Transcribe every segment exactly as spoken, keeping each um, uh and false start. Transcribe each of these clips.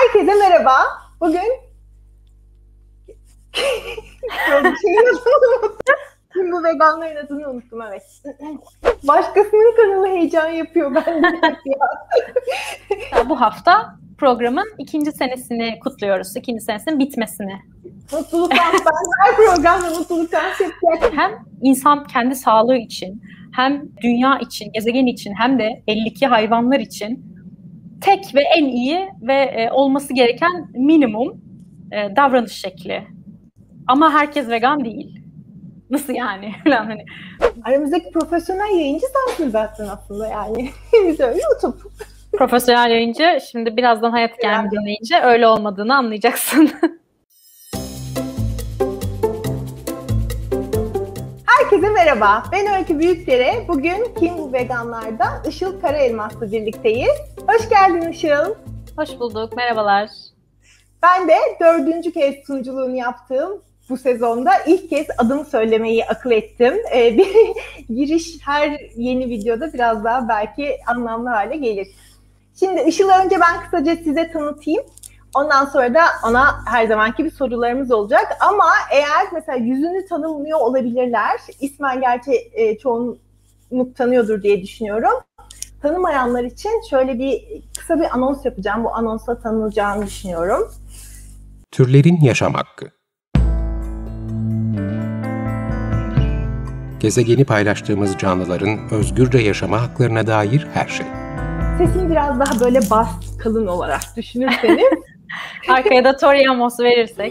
Herkese merhaba. Bugün şeyin adını unuttum. Şimdi bu veganların adını unuttum, evet. Başkasının kanalı heyecan yapıyor bende. Bu hafta programın ikinci senesini kutluyoruz. İkinci senesinin bitmesini. Mutluluktan, ben her programda mutluluktan yapacağım. Hem insan kendi sağlığı için, hem dünya için, gezegen için, hem de belli ki hayvanlar için tek ve en iyi ve e, olması gereken minimum e, davranış şekli. Ama herkes vegan değil. Nasıl yani? hani. Aramızdaki profesyonel yayıncı sensin zaten aslında yani. Biz öyle YouTube. Profesyonel yayıncı, şimdi birazdan Hayat Hikâyemi dinleyince öyle olmadığını anlayacaksın. Herkese merhaba. Ben Öykü Büyükdere. Bugün Kim Bu Veganlar'da Işıl Karaelmas'la birlikteyiz. Hoş geldin Işıl. Hoş bulduk. Merhabalar. Ben de dördüncü kez sunuculuğunu yaptığım bu sezonda ilk kez adımı söylemeyi akıl ettim. Ee, bir giriş her yeni videoda biraz daha belki anlamlı hale gelir. Şimdi Işıl'ı önce ben kısaca size tanıtayım. Ondan sonra da ona her zamanki bir sorularımız olacak. Ama eğer mesela yüzünü tanımlıyor olabilirler. İsmen gerçi e, çoğunluk tanıyordur diye düşünüyorum. Tanımayanlar için şöyle bir kısa bir anons yapacağım. Bu anonsla tanınacağını düşünüyorum. Türlerin yaşam hakkı. Gezegeni paylaştığımız canlıların özgürce yaşama haklarına dair her şey. Sesim biraz daha böyle bas, kalın olarak düşünürseniz. Arkaya da Tori Amos verirsek.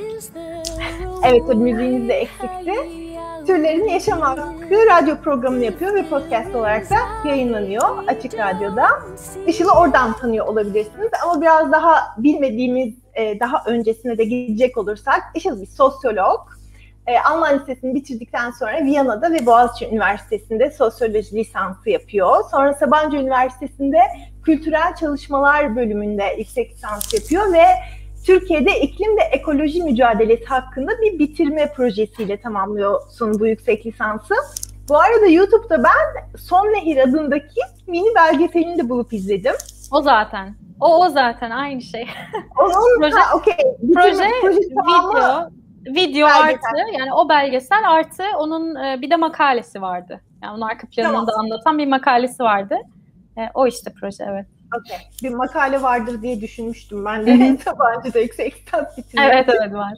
Evet, tabii müziğimiz de eksikti. Türlerin Yaşam Hakkı radyo programını yapıyor ve podcast olarak da yayınlanıyor Açık Radyo'da. Işıl'ı oradan tanıyor olabilirsiniz ama biraz daha bilmediğimiz, daha öncesine de gidecek olursak, Işıl bir sosyolog. Alman Lisesi'ni bitirdikten sonra Viyana'da ve Boğaziçi Üniversitesi'nde sosyoloji lisansı yapıyor. Sonra Sabancı Üniversitesi'nde Kültürel Çalışmalar bölümünde yüksek lisans yapıyor ve Türkiye'de iklim ve ekoloji mücadelesi hakkında bir bitirme projesiyle tamamlıyorsun bu yüksek lisansı. Bu arada YouTube'da ben Son Nehir adındaki mini belgeselini de bulup izledim. O zaten. O o zaten aynı şey. Onun proje, ha, okay. proje, proje video, video belgesel. Artı, yani o belgesel artı onun e, bir de makalesi vardı. Yani onun arka planını tamam. da anlatan bir makalesi vardı. E, o işte proje, evet. Okay. Bir makale vardır diye düşünmüştüm ben de. Sabancı'da yüksek lisans bitirdim. Evet evet var.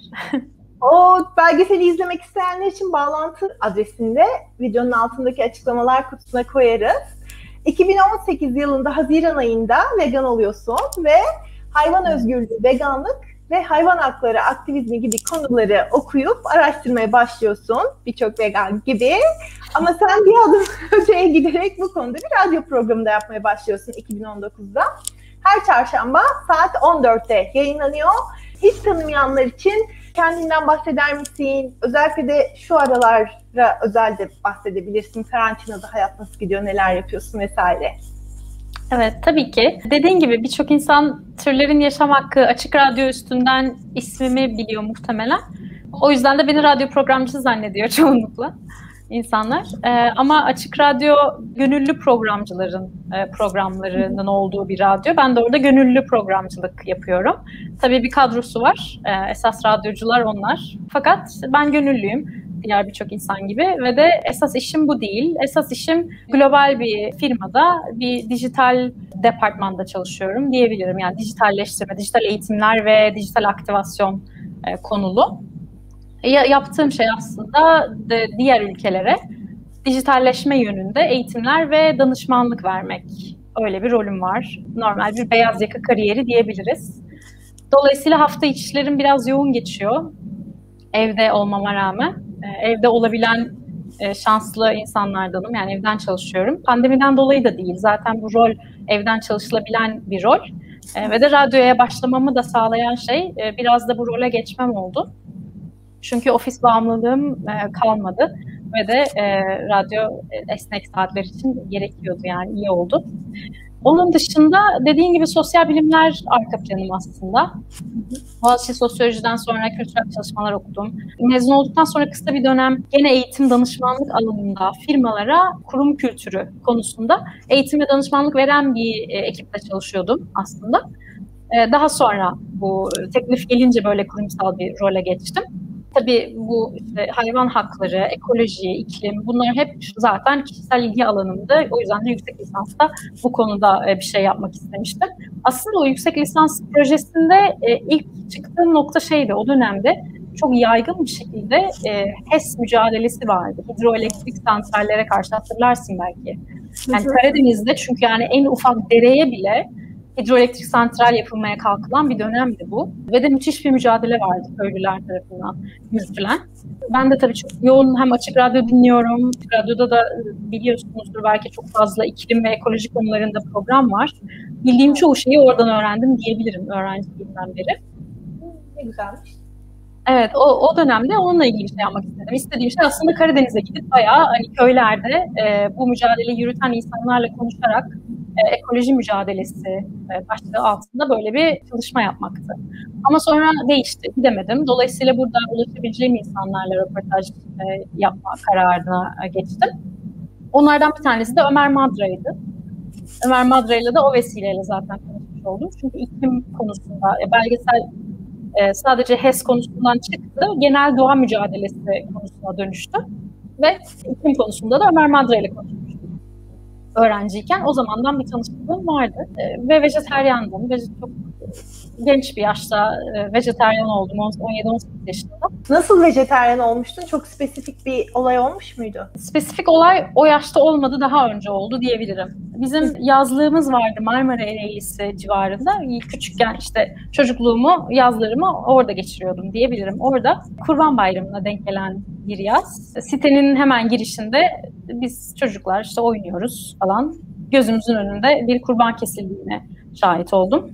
O belgeseli izlemek isteyenler için bağlantı adresinde videonun altındaki açıklamalar kutusuna koyarız. iki bin on sekiz yılında Haziran ayında vegan oluyorsun ve hayvan özgürlüğü, veganlık ve hayvan hakları aktivizmi gibi konuları okuyup araştırmaya başlıyorsun. Birçok vegan gibi. Ama sen bir adım öteye giderek bu konuda bir radyo programı da yapmaya başlıyorsun iki bin on dokuzda. Her çarşamba saat on dörtte yayınlanıyor. Hiç tanımayanlar için kendinden bahseder misin? Özellikle de şu aralara özel de bahsedebilirsin. Karantinada hayat nasıl gidiyor, neler yapıyorsun vesaire. Evet, tabii ki. Dediğin gibi birçok insan Türlerin Yaşam Hakkı Açık Radyo üstünden ismimi biliyor muhtemelen. O yüzden de beni radyo programcısı zannediyor çoğunlukla insanlar. Ee, ama Açık Radyo gönüllü programcıların e, programlarının olduğu bir radyo. Ben de orada gönüllü programcılık yapıyorum. Tabii bir kadrosu var. Ee, esas radyocular onlar. Fakat ben gönüllüyüm. Diğer birçok insan gibi ve de esas işim bu değil. Esas işim global bir firmada bir dijital departmanda çalışıyorum diyebilirim. Yani dijitalleştirme, dijital eğitimler ve dijital aktivasyon e, konulu. E, yaptığım şey aslında de, diğer ülkelere dijitalleşme yönünde eğitimler ve danışmanlık vermek. Öyle bir rolüm var. Normal bir beyaz yaka kariyeri diyebiliriz. Dolayısıyla hafta içlerim biraz yoğun geçiyor. Evde olmama rağmen. Evde olabilen e, şanslı insanlardanım. Yani evden çalışıyorum. Pandemiden dolayı da değil. Zaten bu rol evden çalışılabilen bir rol. E, ve de radyoya başlamamı da sağlayan şey e, biraz da bu role geçmem oldu. Çünkü ofis bağımlılığım e, kalmadı. Ve de e, radyo e, esnek saatler için gerekiyordu. Yani iyi oldu. Onun dışında dediğin gibi sosyal bilimler arka planım aslında. Boğaziçi Sosyoloji'den sonra kültürel çalışmalar okudum. Mezun olduktan sonra kısa bir dönem gene eğitim danışmanlık alanında firmalara kurum kültürü konusunda eğitim ve danışmanlık veren bir e, ekiple çalışıyordum aslında. Ee, daha sonra bu teklif gelince böyle kurumsal bir role geçtim. Tabii bu işte hayvan hakları, ekoloji, iklim bunlar hep zaten kişisel ilgi alanımdı. O yüzden de yüksek lisansta bu konuda bir şey yapmak istemiştim. Aslında o yüksek lisans projesinde ilk çıktığım nokta şeydi o dönemde. Çok yaygın bir şekilde e, H E S mücadelesi vardı. Hidroelektrik santrallere karşı hatırlarsın belki. Yani Karadeniz'de çünkü yani en ufak dereye bile hidroelektrik santral yapılmaya kalkılan bir dönemdi bu. Ve de müthiş bir mücadele vardı köylüler tarafından yürütülen. Ben de tabii çok yoğun hem Açık Radyo dinliyorum. Açık Radyo'da da biliyorsunuzdur belki çok fazla iklim ve ekoloji konularında program var. Bildiğim çoğu şeyi oradan öğrendim diyebilirim öğrenciliğimden beri. Ne güzelmiş. Evet, o, o dönemde onunla ilgili bir şey yapmak istedim. İstediğim şey aslında Karadeniz'e gidip bayağı hani köylerde e, bu mücadeleyi yürüten insanlarla konuşarak e, ekoloji mücadelesi e, başlığı altında böyle bir çalışma yapmaktı. Ama sonra değişti, gidemedim. Dolayısıyla burada ulaşabileceğim insanlarla röportaj e, yapma kararına e, geçtim. Onlardan bir tanesi de Ömer Madra'ydı. Ömer Madra'yla da o vesileyle zaten konuşmuş oldum. Çünkü iklim konusunda e, belgesel Ee, sadece H E S konusundan çıktı, genel doğa mücadelesi konusuna dönüştü ve iklim konusunda da Ömer Madra ile konuşmuştum öğrenciyken. O zamandan bir tanışıklığım vardı ee, ve vejetaryandım. Ve çok genç bir yaşta e, vejetaryen oldum, on yedi on sekiz yaşında. Nasıl vejetaryen olmuştun? Çok spesifik bir olay olmuş muydu? Spesifik olay o yaşta olmadı, daha önce oldu diyebilirim. Bizim yazlığımız vardı Marmara Ereğlisi civarında. Küçükken işte çocukluğumu, yazlarımı orada geçiriyordum diyebilirim. Orada Kurban Bayramı'na denk gelen bir yaz. Sitenin hemen girişinde biz çocuklar işte oynuyoruz falan. Gözümüzün önünde bir kurban kesildiğine şahit oldum.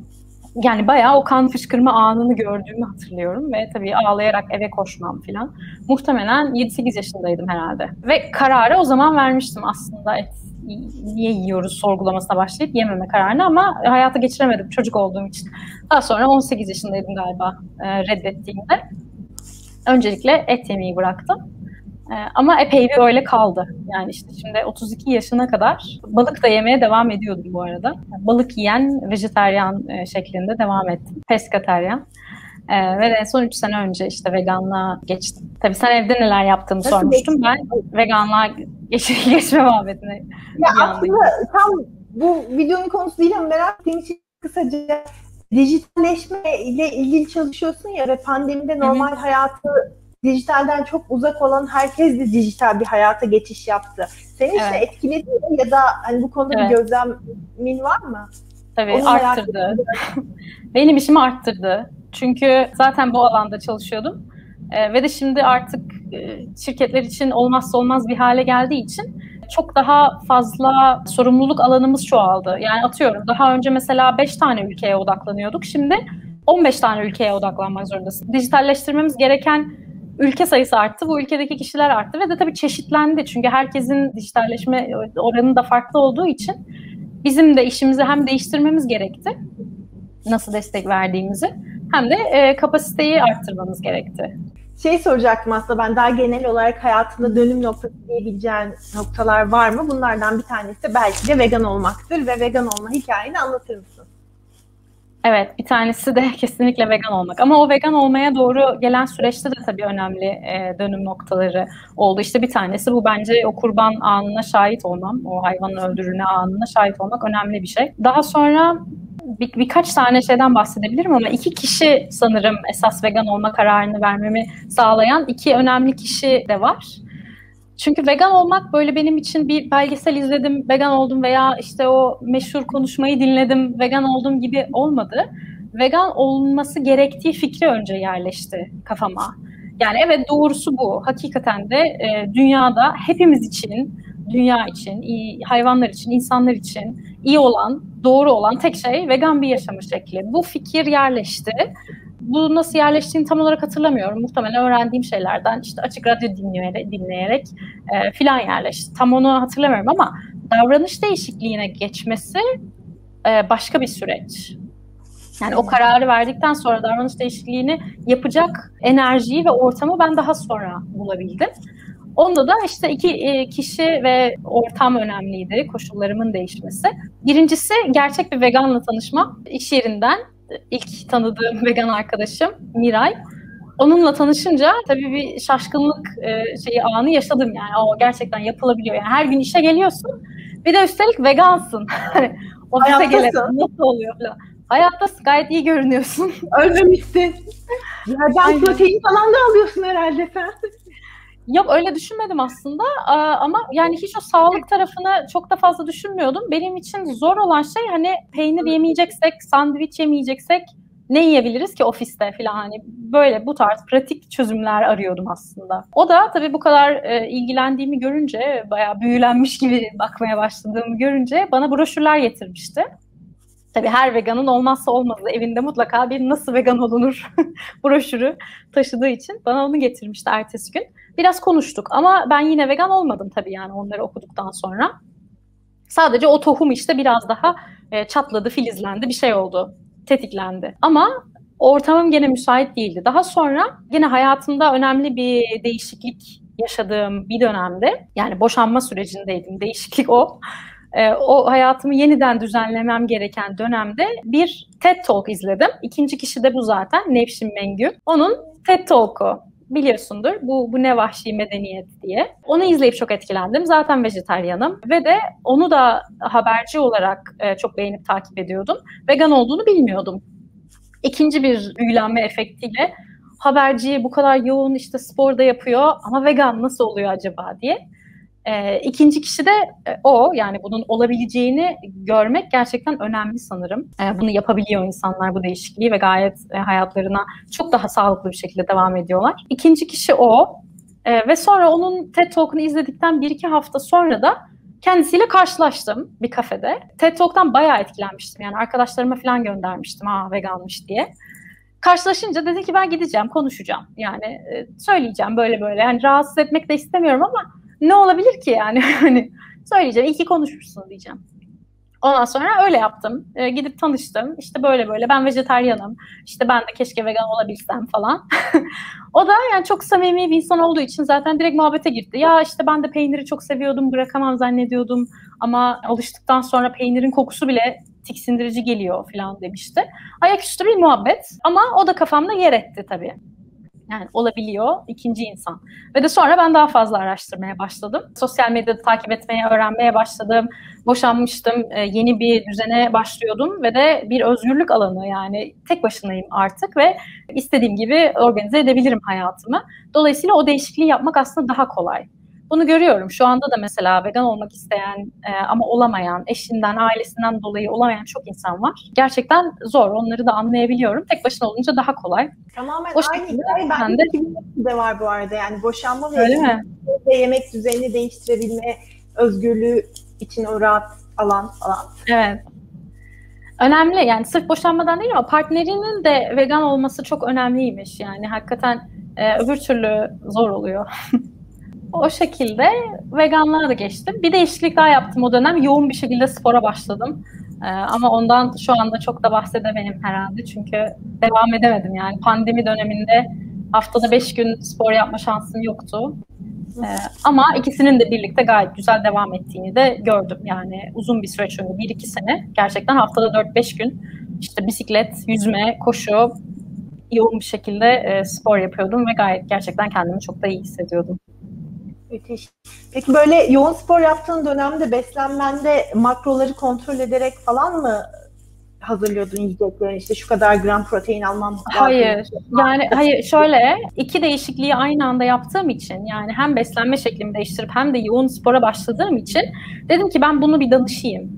Yani bayağı o kan fışkırma anını gördüğümü hatırlıyorum ve tabii ağlayarak eve koşmam falan. Muhtemelen yedi sekiz yaşındaydım herhalde. Ve kararı o zaman vermiştim aslında, et niye yiyoruz sorgulamasına başlayıp yememe kararını, ama hayata geçiremedim çocuk olduğum için. Daha sonra on sekiz yaşındaydım galiba e, reddettiğimde. Öncelikle et yemeyi bıraktım. E, ama epey bir öyle kaldı. Yani işte şimdi otuz iki yaşına kadar balık da yemeye devam ediyordum bu arada. Yani balık yiyen vejetaryen e, şeklinde devam ettim. Pesketaryen. Ee, ve en son üç sene önce işte veganlığa geçtim. Tabii sen evde neler yaptığını Nasıl sormuştum. Geçtin? Ben veganlığa geç, geçme muhabbetine. Ya aslında tam bu videonun konusu değil ama merak ettiğim için kısaca dijitalleşme ile ilgili çalışıyorsun ya ve pandemide normal evet. hayatı dijitalden çok uzak olan herkes de dijital bir hayata geçiş yaptı. Seni evet. işte etkiledi mi ya da hani bu konuda evet. bir gözlemin var mı? Tabii Onu arttırdı. Benim işimi arttırdı. Çünkü zaten bu alanda çalışıyordum ee, ve de şimdi artık e, şirketler için olmazsa olmaz bir hale geldiği için çok daha fazla sorumluluk alanımız çoğaldı. Yani atıyorum daha önce mesela beş tane ülkeye odaklanıyorduk. Şimdi on beş tane ülkeye odaklanmak zorundasın. Dijitalleştirmemiz gereken ülke sayısı arttı. Bu ülkedeki kişiler arttı ve de tabii çeşitlendi. Çünkü herkesin dijitalleşme oranı da farklı olduğu için bizim de işimizi hem değiştirmemiz gerekti, nasıl destek verdiğimizi, hem de e, kapasiteyi arttırmamız gerekti. Şey soracaktım aslında ben, daha genel olarak hayatında dönüm noktası diyebileceğin noktalar var mı? Bunlardan bir tanesi belki de vegan olmaktır ve vegan olma hikayeni anlatır mısın? Evet, bir tanesi de kesinlikle vegan olmak. Ama o vegan olmaya doğru gelen süreçte de tabii önemli e, dönüm noktaları oldu. İşte bir tanesi bu, bence o kurban anına şahit olmam, o hayvanın öldürülme anına şahit olmak önemli bir şey. Daha sonra bir, birkaç tane şeyden bahsedebilirim ama iki kişi sanırım esas vegan olma kararını vermemi sağlayan iki önemli kişi de var. Çünkü vegan olmak böyle benim için bir belgesel izledim, vegan oldum veya işte o meşhur konuşmayı dinledim, vegan oldum gibi olmadı. Vegan olması gerektiği fikri önce yerleşti kafama. Yani evet, doğrusu bu. Hakikaten de e, dünyada hepimiz için, dünya için, iyi, hayvanlar için, insanlar için iyi olan, doğru olan tek şey vegan bir yaşam şekli. Bu fikir yerleşti. Bu nasıl yerleştiğini tam olarak hatırlamıyorum. Muhtemelen öğrendiğim şeylerden işte Açık Radyo dinleyerek, dinleyerek e, filan yerleşti. Tam onu hatırlamıyorum ama davranış değişikliğine geçmesi e, başka bir süreç. Yani o kararı verdikten sonra davranış değişikliğini yapacak enerjiyi ve ortamı ben daha sonra bulabildim. Onda da işte iki kişi ve ortam önemliydi, koşullarımın değişmesi. Birincisi gerçek bir veganla tanışmam. İş yerinden ilk tanıdığım vegan arkadaşım Miray. Onunla tanışınca tabii bir şaşkınlık şeyi anı yaşadım yani. O gerçekten yapılabiliyor. Yani her gün işe geliyorsun. Bir de üstelik vegansın. Ofise gelelim. Nasıl oluyor falan. Hayattasın, gayet iyi görünüyorsun. Ölmemişsin. Yerden protein falan da alıyorsun herhalde sen. Yok öyle düşünmedim aslında ama yani hiç o sağlık tarafını çok da fazla düşünmüyordum. Benim için zor olan şey hani peynir yemeyeceksek, sandviç yemeyeceksek ne yiyebiliriz ki ofiste falan, hani böyle bu tarz pratik çözümler arıyordum aslında. O da tabii bu kadar e, ilgilendiğimi görünce, bayağı büyülenmiş gibi bakmaya başladığımı görünce bana broşürler getirmişti. Tabii her veganın olmazsa olmazı, evinde mutlaka bir nasıl vegan olunur broşürü taşıdığı için bana onu getirmişti ertesi gün. Biraz konuştuk ama ben yine vegan olmadım tabii yani onları okuduktan sonra. Sadece o tohum işte biraz daha e, çatladı, filizlendi, bir şey oldu, tetiklendi. Ama ortamım gene müsait değildi. Daha sonra yine hayatımda önemli bir değişiklik yaşadığım bir dönemde, yani boşanma sürecindeydim, değişiklik o. E, o hayatımı yeniden düzenlemem gereken dönemde bir TED Talk izledim. İkinci kişi de bu zaten, Nevşin Mengü. Onun TED Talk'u biliyorsundur. Bu, bu ne vahşi medeniyet diye. Onu izleyip çok etkilendim. Zaten vejetaryenim ve de onu da haberci olarak e, çok beğenip takip ediyordum. Vegan olduğunu bilmiyordum. İkinci bir büyülenme efektiyle haberci bu kadar yoğun işte sporda yapıyor ama vegan nasıl oluyor acaba diye. E, ikinci kişi de e, o, yani bunun olabileceğini görmek gerçekten önemli sanırım. E, bunu yapabiliyor insanlar, bu değişikliği, ve gayet e, hayatlarına çok daha sağlıklı bir şekilde devam ediyorlar. İkinci kişi o e, ve sonra onun TED Talk'unu izledikten bir iki hafta sonra da kendisiyle karşılaştım bir kafede. TED Talk'tan bayağı etkilenmiştim, yani arkadaşlarıma falan göndermiştim ha veganmış diye. Karşılaşınca dedi ki ben gideceğim, konuşacağım, yani e, söyleyeceğim böyle böyle, yani rahatsız etmek de istemiyorum ama ne olabilir ki yani? Hani söyleyeceğim, iyi ki konuşmuşsun diyeceğim. Ondan sonra öyle yaptım. E, gidip tanıştım. İşte böyle böyle, ben vejetaryenim. İşte ben de keşke vegan olabilsem falan. O da yani çok samimi bir insan olduğu için zaten direkt muhabbete girdi. Ya işte ben de peyniri çok seviyordum, bırakamam zannediyordum. Ama alıştıktan sonra peynirin kokusu bile tiksindirici geliyor falan demişti. Ayaküstü bir muhabbet ama o da kafamda yer etti tabii. Yani olabiliyor ikinci insan. Ve de sonra ben daha fazla araştırmaya başladım. Sosyal medyada takip etmeye, öğrenmeye başladım. Boşanmıştım, yeni bir düzene başlıyordum ve de bir özgürlük alanı, yani tek başınayım artık ve istediğim gibi organize edebilirim hayatımı. Dolayısıyla o değişikliği yapmak aslında daha kolay. Bunu görüyorum. Şu anda da mesela vegan olmak isteyen e, ama olamayan, eşinden, ailesinden dolayı olamayan çok insan var. Gerçekten zor. Onları da anlayabiliyorum. Tek başına olunca daha kolay. Tamamen o aynı hikaye. Ben de de var bu arada. Yani boşanma ve yemek düzenini değiştirebilme özgürlüğü için o rahat alan falan. Evet. Önemli. Yani sırf boşanmadan değil ama partnerinin de vegan olması çok önemliymiş. Yani hakikaten e, öbür türlü zor oluyor. O şekilde veganlığa da geçtim. Bir değişiklik daha yaptım o dönem. Yoğun bir şekilde spora başladım. Ee, ama ondan şu anda çok da bahsedemeyim herhalde. Çünkü devam edemedim yani. Pandemi döneminde haftada beş gün spor yapma şansım yoktu. Ee, ama ikisinin de birlikte gayet güzel devam ettiğini de gördüm. Yani uzun bir süreç önce, bir iki sene. Gerçekten haftada dört beş gün işte bisiklet, yüzme, koşu, yoğun bir şekilde e, spor yapıyordum ve gayet gerçekten kendimi çok da iyi hissediyordum. Müthiş. Peki böyle yoğun spor yaptığın dönemde beslenmende makroları kontrol ederek falan mı hazırlıyordun yiyeceklerini? İşte şu kadar gram protein almam lazım. Hayır. Yani hayır, şöyle iki değişikliği aynı anda yaptığım için, yani hem beslenme şeklimi değiştirip hem de yoğun spora başladığım için dedim ki ben bunu bir danışayım.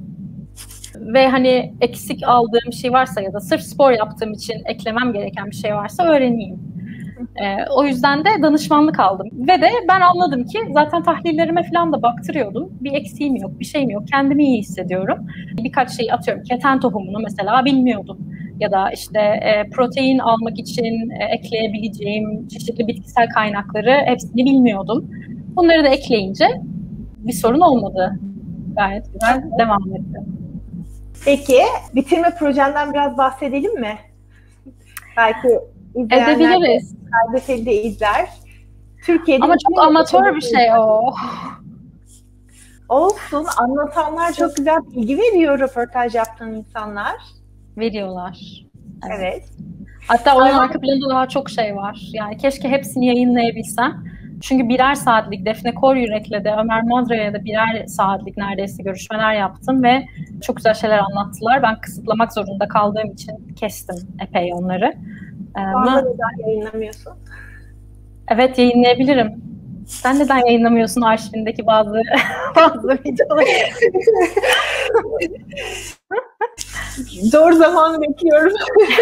Ve hani eksik aldığım bir şey varsa ya da sırf spor yaptığım için eklemem gereken bir şey varsa öğreneyim. Ee, o yüzden de danışmanlık aldım. Ve de ben anladım ki zaten tahlillerime falan da baktırıyordum. Bir eksiğim yok, bir şeyim yok. Kendimi iyi hissediyorum. Birkaç şey atıyorum. Keten tohumunu mesela bilmiyordum. Ya da işte e, protein almak için e, ekleyebileceğim çeşitli bitkisel kaynakları hepsini bilmiyordum. Bunları da ekleyince bir sorun olmadı. Gayet güzel devam etti. Peki bitirme projenden biraz bahsedelim mi? Belki edebiliriz. Belgeseli de izler. Türkiye'de Ama çok amatör bir şey o. Olsun. Anlatanlar çok güzel bilgi veriyor, röportaj yaptığın insanlar. Veriyorlar. Evet. Evet. Hatta onun Aynen. arka planında daha çok şey var. Yani keşke hepsini yayınlayabilsem. Çünkü birer saatlik Defne Koryürek'le de Ömer Madra'ya da birer saatlik neredeyse görüşmeler yaptım ve çok güzel şeyler anlattılar. Ben kısıtlamak zorunda kaldığım için kestim epey onları. Ama neden yayınlamıyorsun? Evet, yayınlayabilirim. Sen neden yayınlamıyorsun arşivindeki bazı bazı videoları? Zor zamanı bekliyorum.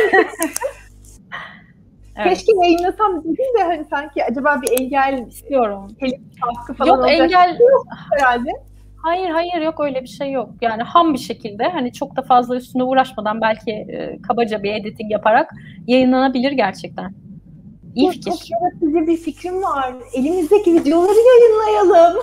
Evet. Keşke yayınlasam dedim de hani sanki acaba bir engel istiyorum. telif hakkı falan Yok olacak. engel Yok herhalde. Hayır hayır yok öyle bir şey yok. Yani ham bir şekilde hani çok da fazla üstüne uğraşmadan belki e, kabaca bir editing yaparak yayınlanabilir gerçekten. İyi Çok, fikir. çok yaratıcı bir fikrim var. Elimizdeki videoları yayınlayalım.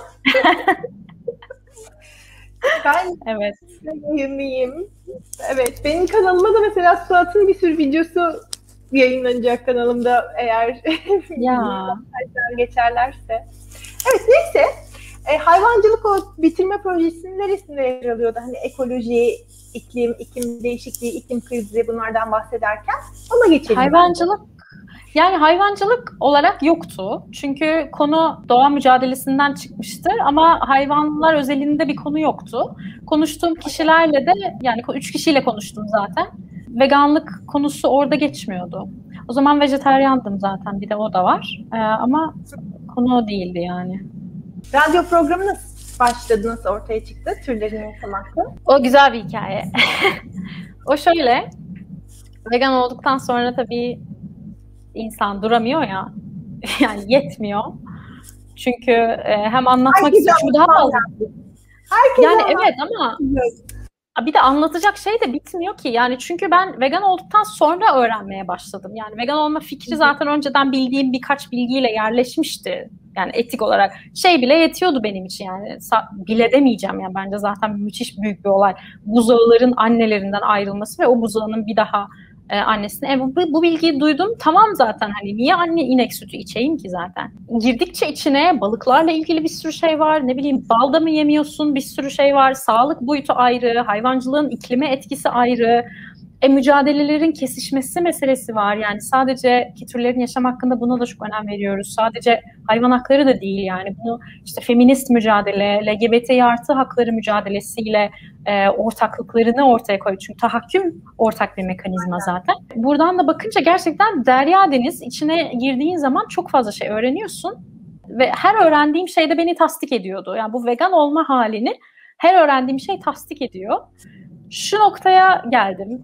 Ben Evet. yayınlayayım. Evet, benim kanalıma da mesela Suat'ın bir sürü videosu yayınlanacak kanalımda eğer Ya. geçerlerse. Evet, neyse. E, hayvancılık o bitirme projesinin neresinde yer alıyordu? Hani ekoloji, iklim, iklim değişikliği, iklim krizi bunlardan bahsederken ona geçelim. Hayvancılık Yani hayvancılık olarak yoktu. Çünkü konu doğa mücadelesinden çıkmıştı ama hayvanlar özelinde bir konu yoktu. Konuştuğum kişilerle de yani üç kişiyle konuştum zaten. Veganlık konusu orada geçmiyordu. O zaman vejetaryandım zaten, bir de o da var. Ee, ama konu o değildi yani. Radyo programı nasıl başladı, nasıl ortaya çıktı? Türlerin yaşam hakkı. O güzel bir hikaye. O şöyle, vegan olduktan sonra tabii insan duramıyor ya, yani yetmiyor. Çünkü e, hem anlatmak istiyor, çünkü daha fazla. Herkes yani evet ama bir de anlatacak şey de bitmiyor ki. Yani çünkü ben vegan olduktan sonra öğrenmeye başladım. Yani vegan olma fikri zaten önceden bildiğim birkaç bilgiyle yerleşmişti. Yani etik olarak şey bile yetiyordu benim için yani. Bile demeyeceğim yani, bence zaten müthiş büyük bir olay. Buzağıların annelerinden ayrılması ve o buzağının bir daha e, annesine. E, bu, bu bilgiyi duydum. Tamam zaten hani niye anne inek sütü içeyim ki zaten. Girdikçe içine balıklarla ilgili bir sürü şey var. Ne bileyim, bal da mı yemiyorsun, bir sürü şey var. Sağlık boyutu ayrı, hayvancılığın iklime etkisi ayrı. E, mücadelelerin kesişmesi meselesi var. Yani sadece ki türlerin yaşam hakkında buna da çok önem veriyoruz. Sadece hayvan hakları da değil yani. Bunu işte feminist mücadele, L G B T artı hakları mücadelesiyle e, ortaklıklarını ortaya koyuyor. Çünkü tahakküm ortak bir mekanizma zaten. Buradan da bakınca gerçekten derya deniz, içine girdiğin zaman çok fazla şey öğreniyorsun. Ve her öğrendiğim şey de beni tasdik ediyordu. Yani bu vegan olma halini her öğrendiğim şey tasdik ediyor. Şu noktaya geldim.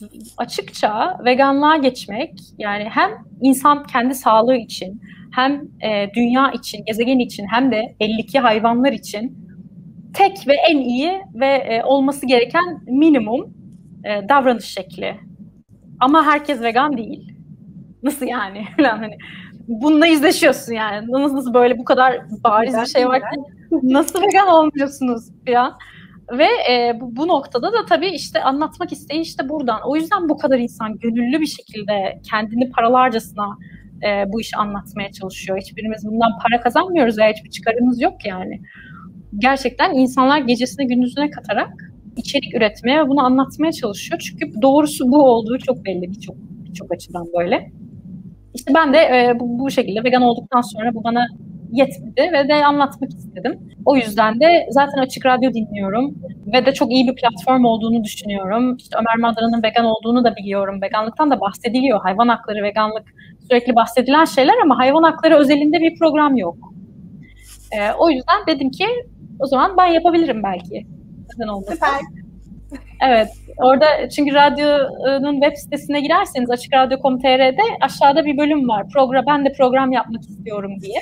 Açıkça veganlığa geçmek, yani hem insan kendi sağlığı için, hem e, dünya için, gezegen için, hem de belli ki hayvanlar için tek ve en iyi ve e, olması gereken minimum e, davranış şekli. Ama herkes vegan değil. Nasıl yani? Hani bununla yüzleşiyorsun yani. Nasıl, nasıl böyle bu kadar bariz bir şey varken nasıl vegan olmuyorsunuz falan? Ve e, bu, bu noktada da tabii işte anlatmak isteği işte buradan. O yüzden bu kadar insan gönüllü bir şekilde kendini paralarcasına e, bu işi anlatmaya çalışıyor. Hiçbirimiz bundan para kazanmıyoruz veya hiçbir çıkarımız yok yani. Gerçekten insanlar gecesine gündüzüne katarak içerik üretmeye ve bunu anlatmaya çalışıyor. Çünkü doğrusu bu olduğu çok belli birçok birçok açıdan böyle. İşte ben de e, bu, bu şekilde vegan olduktan sonra bu bana yetmedi ve de anlatmak istedim. O yüzden de zaten Açık Radyo dinliyorum ve de çok iyi bir platform olduğunu düşünüyorum. İşte Ömer Madra'nın vegan olduğunu da biliyorum. Veganlıktan da bahsediliyor. Hayvan hakları, veganlık sürekli bahsedilen şeyler ama hayvan hakları özelinde bir program yok. Ee, o yüzden dedim ki o zaman ben yapabilirim belki. Neden olmasın? Süper. Evet. Orada çünkü radyonun web sitesine girerseniz açık radyo nokta com nokta tr'de aşağıda bir bölüm var. Program, ben de program yapmak istiyorum diye.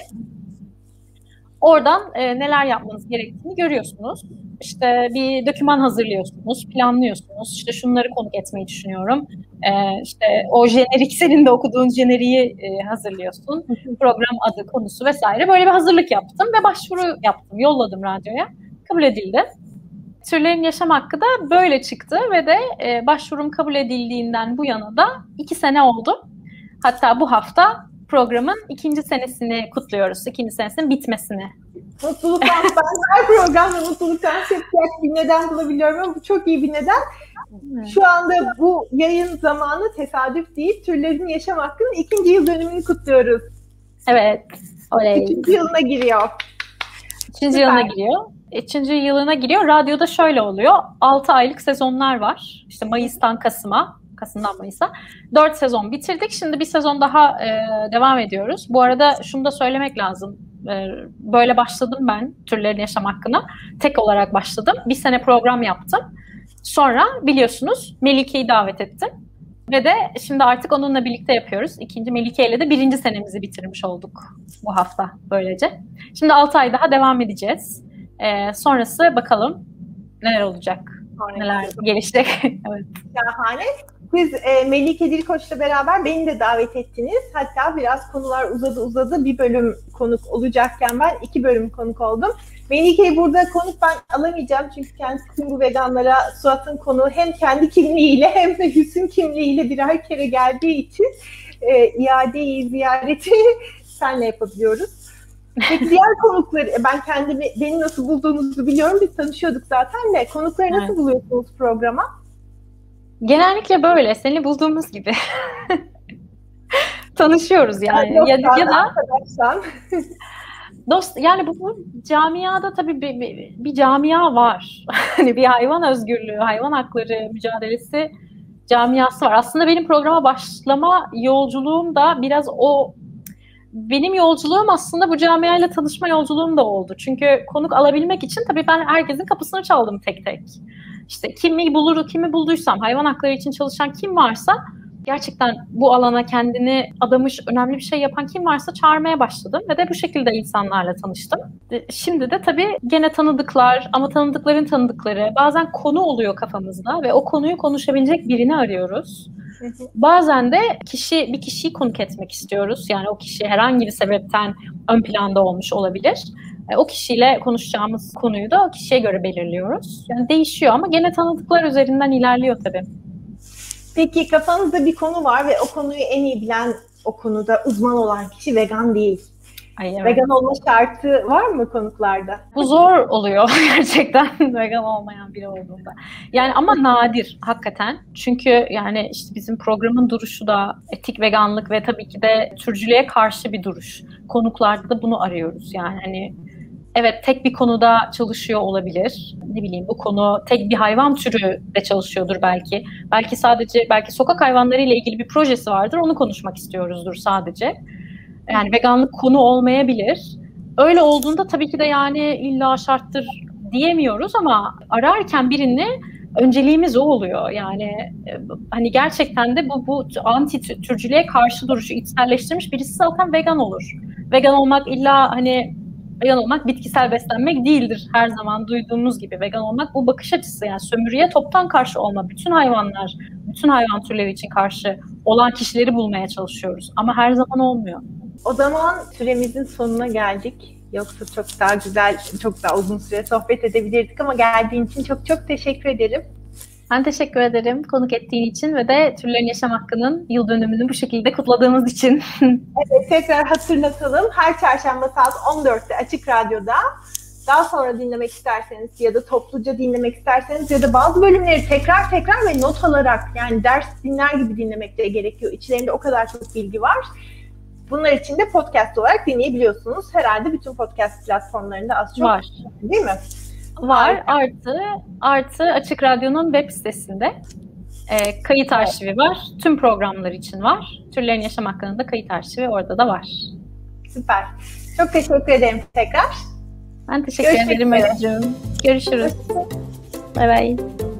Oradan e, neler yapmanız gerektiğini görüyorsunuz. İşte bir doküman hazırlıyorsunuz, planlıyorsunuz. İşte şunları konuk etmeyi düşünüyorum. E, işte o jenerik, senin de okuduğun jeneriği e, hazırlıyorsun. Program adı, konusu vesaire. Böyle bir hazırlık yaptım ve başvuru yaptım. Yolladım radyoya. Kabul edildi. Türlerin yaşam hakkı da böyle çıktı ve de e, başvurum kabul edildiğinden bu yana da iki sene oldu. Hatta bu hafta programın ikinci senesini kutluyoruz. İkinci senesinin bitmesini. Mutluluktan, ben her programda mutluluktan sepacak bir neden bulabiliyorum ama bu çok iyi bir neden. Şu anda bu yayın zamanı tesadüf değil, Türlerin Yaşam Hakkı'nın ikinci yıl dönümünü kutluyoruz. Evet. Oley. Üçüncü yılına giriyor. Üçüncü yılına giriyor. Üçüncü yılına giriyor. Radyoda şöyle oluyor. Altı aylık sezonlar var. İşte Mayıs'tan Kasım'a, Kasım'dan Mayıs'a. Dört sezon bitirdik. Şimdi bir sezon daha e, devam ediyoruz. Bu arada şunu da söylemek lazım. E, böyle başladım ben Türlerin Yaşam Hakkı'na. Tek olarak başladım. Bir sene program yaptım. Sonra biliyorsunuz Melike'yi davet ettim. Ve de şimdi artık onunla birlikte yapıyoruz. İkinci Melike ile de birinci senemizi bitirmiş olduk bu hafta böylece. Şimdi altı ay daha devam edeceğiz. Ee, sonrası bakalım neler olacak, Sonra neler gelişecek. Evet. Şahane. Siz e, Melike Dilkoç'la beraber beni de davet ettiniz. Hatta biraz konular uzadı uzadı. Bir bölüm konuk olacakken ben iki bölüm konuk oldum. Melike'yi burada konuk ben alamayacağım çünkü kendisi tüm bu veganlara Suat'ın konuğu hem kendi kimliğiyle hem de Hüsn kimliğiyle birer kere geldiği için e, iade-i ziyareti senle yapabiliyoruz. Peki diğer konukları, ben kendimi, beni nasıl bulduğunuzu biliyorum, biz tanışıyorduk zaten de konukları nasıl evet. buluyorsunuz programa? Genellikle böyle, seni bulduğumuz gibi. Tanışıyoruz yani. Ya, ya da dost, yani bu, bu camiada tabii bir, bir, bir camia var. Hani bir hayvan özgürlüğü, hayvan hakları mücadelesi camiası var. Aslında benim programa başlama yolculuğum da biraz o, benim yolculuğum aslında bu camiayla tanışma yolculuğum da oldu. Çünkü konuk alabilmek için tabii ben herkesin kapısını çaldım tek tek. İşte kimi bulur, kimi bulduysam, hayvan hakları için çalışan kim varsa, gerçekten bu alana kendini adamış, önemli bir şey yapan kim varsa çağırmaya başladım ve de bu şekilde insanlarla tanıştım. Şimdi de tabii gene tanıdıklar ama tanıdıkların tanıdıkları, bazen konu oluyor kafamızda ve o konuyu konuşabilecek birini arıyoruz. Bazen de kişi bir kişiyi konuk etmek istiyoruz. Yani o kişi herhangi bir sebepten ön planda olmuş olabilir. O kişiyle konuşacağımız konuyu da o kişiye göre belirliyoruz. Yani değişiyor ama gene tanıdıklar üzerinden ilerliyor tabii. Peki kafanızda bir konu var ve o konuyu en iyi bilen, o konuda uzman olan kişi vegan değil. Ay, evet. Vegan olma şartı var mı konuklarda? Bu zor oluyor gerçekten vegan olmayan biri olduğunda. Yani ama nadir hakikaten. Çünkü yani işte bizim programın duruşu da etik veganlık ve tabii ki de türcülüğe karşı bir duruş. Konuklarda da bunu arıyoruz. Yani hani evet, tek bir konuda çalışıyor olabilir. Ne bileyim, bu konu tek bir hayvan türü de çalışıyordur belki. Belki sadece belki sokak hayvanları ile ilgili bir projesi vardır. Onu konuşmak istiyoruzdur sadece. Yani veganlık konu olmayabilir. Öyle olduğunda tabii ki de yani illa şarttır diyemiyoruz ama ararken birini önceliğimiz o oluyor. Yani hani gerçekten de bu bu anti türcülüğe karşı duruşu içselleştirmiş birisi zaten vegan olur. Vegan olmak illa hani vegan olmak bitkisel beslenmek değildir. Her zaman duyduğumuz gibi vegan olmak bu bakış açısı, yani sömürüye toptan karşı olma. Bütün hayvanlar, bütün hayvan türleri için karşı olan kişileri bulmaya çalışıyoruz. Ama her zaman olmuyor. O zaman süremizin sonuna geldik. Yoksa çok daha güzel, çok daha uzun süre sohbet edebilirdik ama geldiğin için çok çok teşekkür ederim. Ben teşekkür ederim konuk ettiğin için ve de Türlerin Yaşam Hakkı'nın yıl dönümünü bu şekilde kutladığımız için. Evet, tekrar hatırlatalım. Her çarşamba saat on dörtte Açık Radyo'da. Daha sonra dinlemek isterseniz ya da topluca dinlemek isterseniz ya da bazı bölümleri tekrar tekrar ve not alarak, yani ders dinler gibi dinlemek de gerekiyor. İçlerinde o kadar çok bilgi var. Bunlar için de podcast olarak dinleyebiliyorsunuz. Herhalde bütün podcast platformlarında az çok var. Değil mi? Var. Artı, artı Açık Radyo'nun web sitesinde e, kayıt arşivi evet. var. Tüm programlar için var. Türlerin Yaşam Hakkı'nın da kayıt arşivi orada da var. Süper. Çok teşekkür ederim tekrar. Ben teşekkür ederim Öykücüğüm. Görüşürüz. Bye bye.